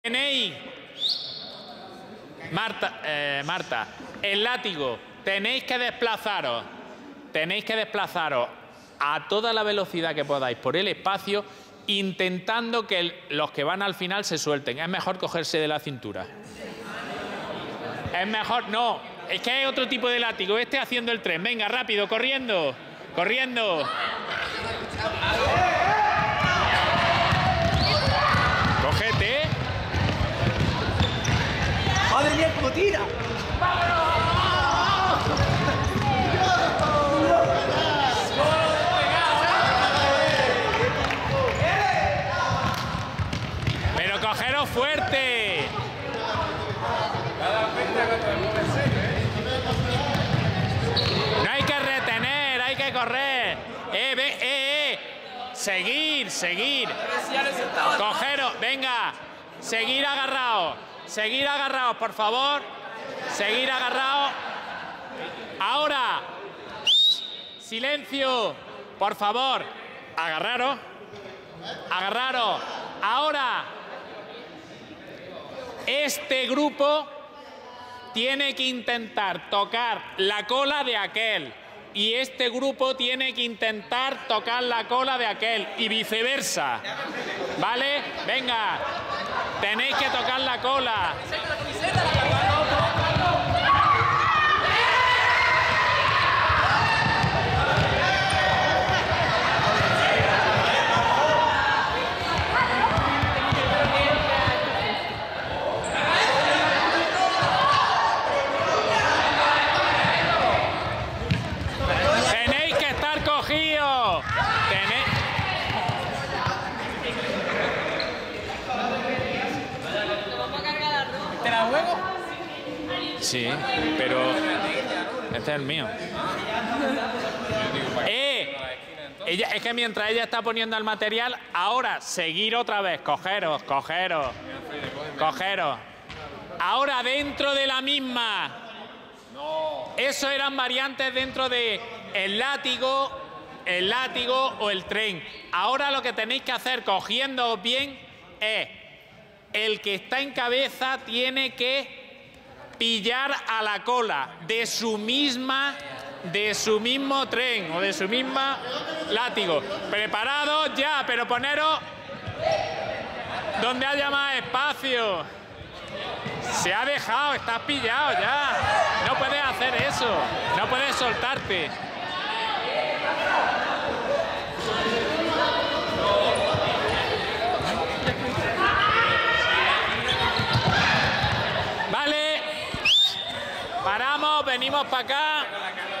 Tenéis, Marta, el látigo, tenéis que desplazaros a toda la velocidad que podáis por el espacio, intentando que los que van al final se suelten. Es mejor cogerse de la cintura. Es mejor, no, es que hay otro tipo de látigo, haciendo el tren. Venga, rápido, corriendo, corriendo. Cógete. ¡Madre mía, cómo tira! Pero cogeros fuerte. No hay que retener, hay que correr. Seguir. Cogeros, venga. Seguir agarrados, por favor. Seguir agarrados. Ahora. Silencio. Por favor. Agarraros. Ahora. Este grupo tiene que intentar tocar la cola de aquel. Y este grupo tiene que intentar tocar la cola de aquel. Y viceversa. ¿Vale? Venga. Tenéis que tocar la cola. Tenéis que estar cogidos. ¿Te la juego? Sí, pero este es el mío. Es que mientras ella está poniendo el material, ahora seguir otra vez, cogeros. Ahora dentro de la misma. Eso eran variantes dentro de el látigo o el tren. Ahora lo que tenéis que hacer, cogiéndoos bien, es el que está en cabeza tiene que pillar a la cola de su mismo tren o de su misma látigo. Preparados ya, pero poneros donde haya más espacio. Se ha dejado, estás pillado ya. No puedes hacer eso, no puedes soltarte. Vale, paramos, venimos para acá.